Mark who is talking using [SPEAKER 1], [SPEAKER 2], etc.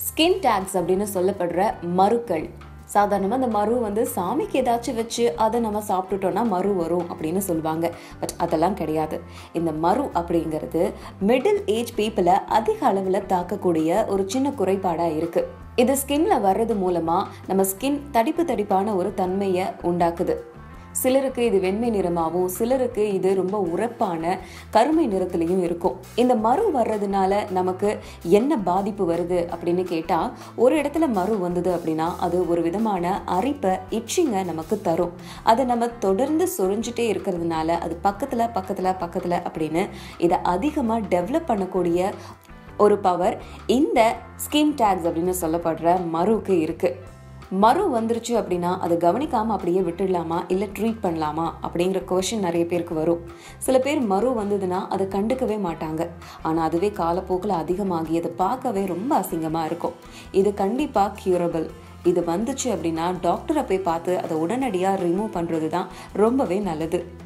[SPEAKER 1] Skin tax அப்படின்னு சொல்லப்படுற மருக்கள். சாதாரணமாக அந்த மரு சாமிக்கு ஏதாச்சும் வச்சு அதை நம்ம சாப்பிட்டுட்டோம்னா மரு வரும் அப்படின்னு சொல்லுவாங்க. பட் அதெல்லாம் கிடையாது. இந்த மரு அப்படிங்கிறது மிடில் ஏஜ் பீப்புளை அதிக அளவில் தாக்கக்கூடிய ஒரு சின்ன குறைபாடாக இருக்கு. இது ஸ்கின்ல வர்றது மூலமா நம்ம ஸ்கின் தடிப்பான ஒரு தன்மையை உண்டாக்குது. சிலருக்கு இது வெண்மை நிறமாகவும், சிலருக்கு இது ரொம்ப உரப்பான கருமை நிறத்திலையும் இருக்கும். இந்த மரு வர்றதுனால நமக்கு என்ன பாதிப்பு வருது அப்படின்னு கேட்டா, ஒரு இடத்துல மரு வந்தது அப்படின்னா அது ஒரு விதமான அரிப்பை, இச்சிங்க நமக்கு தரும். அதை நம்ம தொடர்ந்து சொரிஞ்சிட்டே இருக்கிறதுனால அது பக்கத்துல அப்படின்னு இதை அதிகமா டெவலப் பண்ணக்கூடிய ஒரு பவர் இந்த ஸ்கின் டேக்ஸ் அப்படின்னு சொல்லப்படுற மருக்கு இருக்கு. மரு வந்துருச்சு அப்படின்னா அதை கவனிக்காம அப்படியே விட்டுடலாமா, இல்லை ட்ரீட் பண்ணலாமா அப்படிங்கிற கொஸ்டின் நிறைய பேருக்கு வரும். சில பேர் மரு வந்ததுன்னா அதை கண்டுக்கவே மாட்டாங்க. ஆனால் அதுவே காலப்போக்கில் அதிகமாகி அதை பார்க்கவே ரொம்ப அசிங்கமாக இருக்கும். இது கண்டிப்பாக கியூரபிள். இது வந்துச்சு அப்படின்னா டாக்டரை போய் பார்த்து அதை உடனடியாக ரிமூவ் பண்ணுறது தான் ரொம்பவே நல்லது.